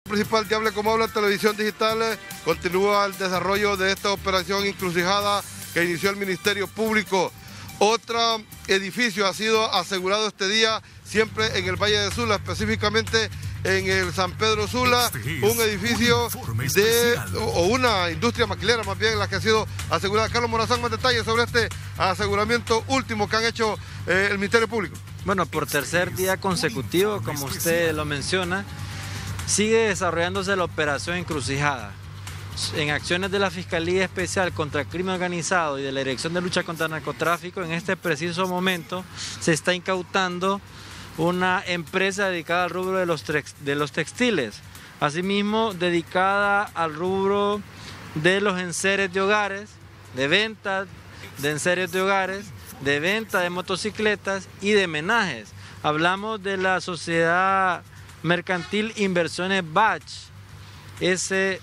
Principal de Hable Como Habla Televisión Digital continúa el desarrollo de esta operación encrucijada que inició el Ministerio Público. Otro edificio ha sido asegurado este día, siempre en el Valle de Sula, específicamente en el San Pedro Sula, un edificio o una industria maquilera más bien la que ha sido asegurada. Carlos Morazán, más detalles sobre este aseguramiento último que han hecho el Ministerio Público. Bueno, por tercer día consecutivo, como usted lo menciona, sigue desarrollándose la operación encrucijada. En acciones de la Fiscalía Especial contra el Crimen Organizado y de la Dirección de Lucha contra el Narcotráfico, en este preciso momento se está incautando una empresa dedicada al rubro de los textiles, asimismo dedicada al rubro de los enseres de hogares, de venta de enseres de hogares, de venta de motocicletas y de menajes. Hablamos de la Sociedad Mercantil Inversiones Bach, SDRLCB,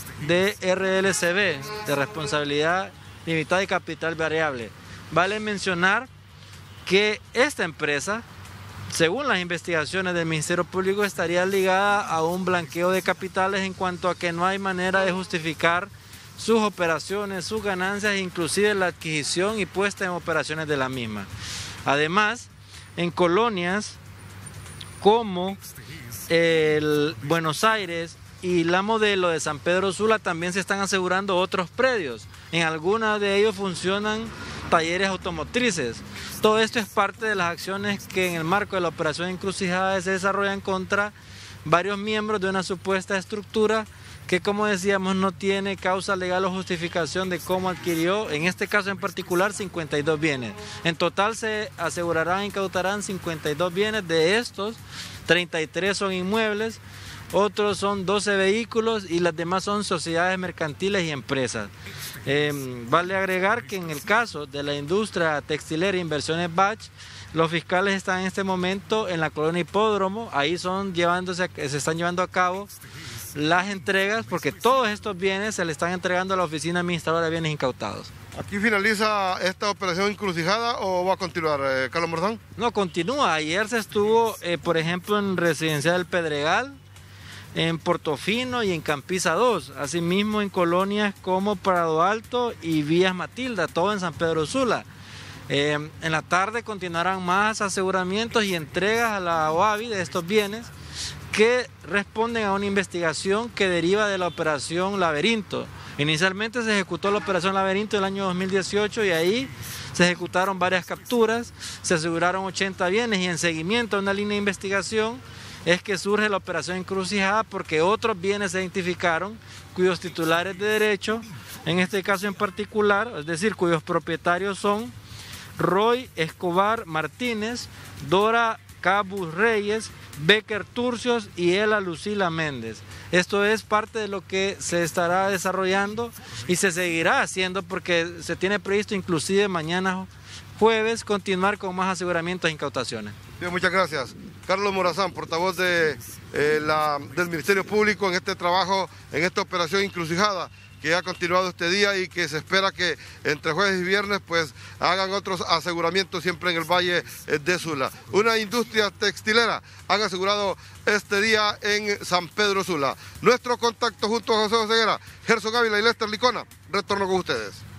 de responsabilidad limitada y capital variable. Vale mencionar que esta empresa, según las investigaciones del Ministerio Público, estaría ligada a un blanqueo de capitales en cuanto a que no hay manera de justificar sus operaciones, sus ganancias, inclusive la adquisición y puesta en operaciones de la misma. Además, en colonias como el Buenos Aires y la Modelo de San Pedro Sula también se están asegurando otros predios. En algunos de ellos funcionan talleres automotrices. Todo esto es parte de las acciones que en el marco de la operación encrucijada se desarrollan contra varios miembros de una supuesta estructura que, como decíamos, no tiene causa legal o justificación de cómo adquirió, en este caso en particular, 52 bienes. En total se asegurarán e incautarán 52 bienes. De estos, 33 son inmuebles, otros son 12 vehículos y las demás son sociedades mercantiles y empresas. Vale agregar que en el caso de la industria textilera Inversiones Bach, los fiscales están en este momento en la colonia Hipódromo, ahí se están llevando a cabo las entregas, porque todos estos bienes se le están entregando a la Oficina Administradora de Bienes Incautados. ¿Aquí finaliza esta operación encrucijada o va a continuar, Carlos Morazán? No, continúa. Ayer se estuvo, por ejemplo, en Residencial del Pedregal, en Portofino y en Campiza 2, asimismo en colonias como Prado Alto y Vías Matilda, todo en San Pedro Sula. En la tarde continuarán más aseguramientos y entregas a la OAVI de estos bienes que responden a una investigación que deriva de la operación Laberinto. Inicialmente se ejecutó la operación Laberinto en el año 2018 y ahí se ejecutaron varias capturas, se aseguraron 80 bienes y en seguimiento a una línea de investigación es que surge la operación encrucijada porque otros bienes se identificaron cuyos titulares de derecho, en este caso en particular, es decir, cuyos propietarios son Roy Escobar Martínez, Dora Cabus Reyes, Becker Turcios y Ela Lucila Méndez. Esto es parte de lo que se estará desarrollando y se seguirá haciendo porque se tiene previsto inclusive mañana jueves continuar con más aseguramientos e incautaciones. Bien, muchas gracias. Carlos Morazán, portavoz del Ministerio Público en este trabajo, en esta operación encrucijada que ha continuado este día y que se espera que entre jueves y viernes pues hagan otros aseguramientos siempre en el Valle de Sula. Una industria textilera han asegurado este día en San Pedro Sula. Nuestro contacto junto a José Oseguera, Gerson Ávila y Lester Licona. Retorno con ustedes.